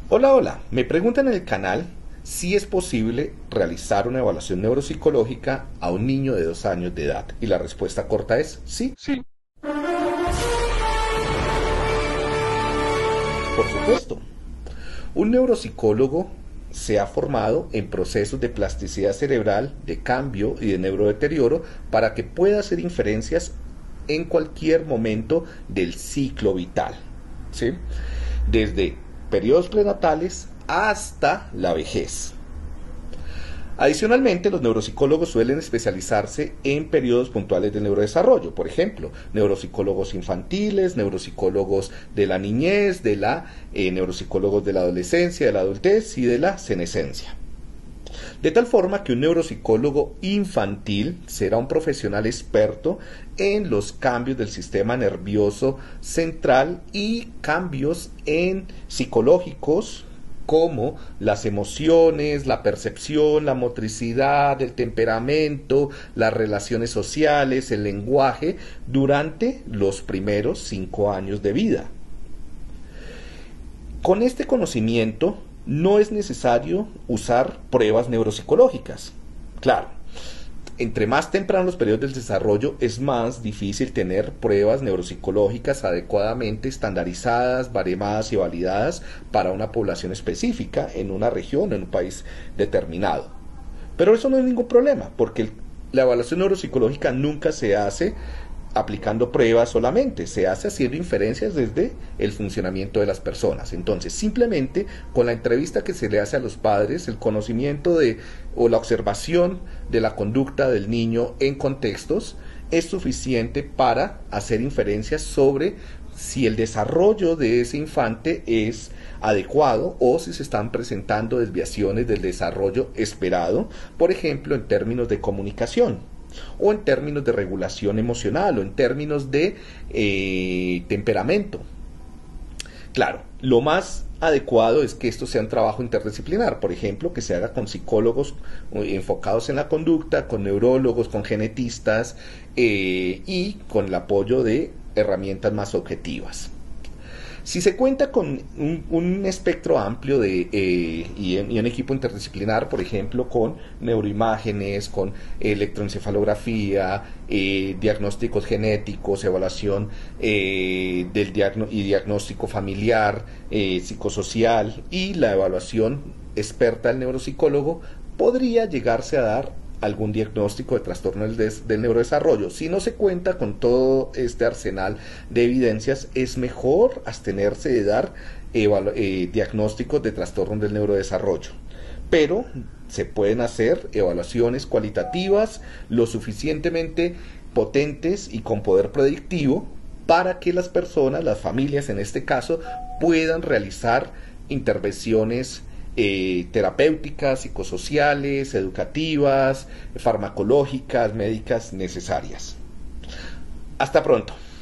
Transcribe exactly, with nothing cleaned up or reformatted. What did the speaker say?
Hola, hola. Me preguntan en el canal si es posible realizar una evaluación neuropsicológica a un niño de dos años de edad. Y la respuesta corta es sí, Sí. por supuesto. Un neuropsicólogo se ha formado en procesos de plasticidad cerebral, de cambio y de neurodeterioro para que pueda hacer inferencias en cualquier momento del ciclo vital, ¿sí? Desde periodos prenatales hasta la vejez. Adicionalmente, los neuropsicólogos suelen especializarse en periodos puntuales del neurodesarrollo, por ejemplo, neuropsicólogos infantiles, neuropsicólogos de la niñez, de la eh, neuropsicólogos de la adolescencia, de la adultez y de la senescencia. De tal forma que un neuropsicólogo infantil será un profesional experto en los cambios del sistema nervioso central y cambios en psicológicos como las emociones, la percepción, la motricidad, el temperamento, las relaciones sociales, el lenguaje, durante los primeros cinco años de vida. Con este conocimiento no es necesario usar pruebas neuropsicológicas. Claro, entre más tempranos los periodos del desarrollo es más difícil tener pruebas neuropsicológicas adecuadamente estandarizadas, baremadas y validadas para una población específica en una región o en un país determinado. Pero eso no es ningún problema, porque la evaluación neuropsicológica nunca se hace aplicando pruebas solamente, se hace haciendo inferencias desde el funcionamiento de las personas. Entonces, simplemente con la entrevista que se le hace a los padres, el conocimiento de o la observación de la conducta del niño en contextos es suficiente para hacer inferencias sobre si el desarrollo de ese infante es adecuado o si se están presentando desviaciones del desarrollo esperado, por ejemplo, en términos de comunicación, o en términos de regulación emocional, o en términos de eh, temperamento. Claro, lo más adecuado es que esto sea un trabajo interdisciplinar, por ejemplo, que se haga con psicólogos enfocados en la conducta, con neurólogos, con genetistas eh, y con el apoyo de herramientas más objetivas. Si se cuenta con un, un espectro amplio de, eh, y, en, y un equipo interdisciplinar, por ejemplo, con neuroimágenes, con electroencefalografía, eh, diagnósticos genéticos, evaluación eh, del diagno y diagnóstico familiar, eh, psicosocial y la evaluación experta del neuropsicólogo, podría llegarse a dar algún diagnóstico de trastorno del, des, del neurodesarrollo. Si no se cuenta con todo este arsenal de evidencias, es mejor abstenerse de dar eh, diagnósticos de trastorno del neurodesarrollo. Pero se pueden hacer evaluaciones cualitativas lo suficientemente potentes y con poder predictivo para que las personas, las familias en este caso, puedan realizar intervenciones Eh, terapéuticas, psicosociales, educativas, farmacológicas, médicas necesarias. Hasta pronto.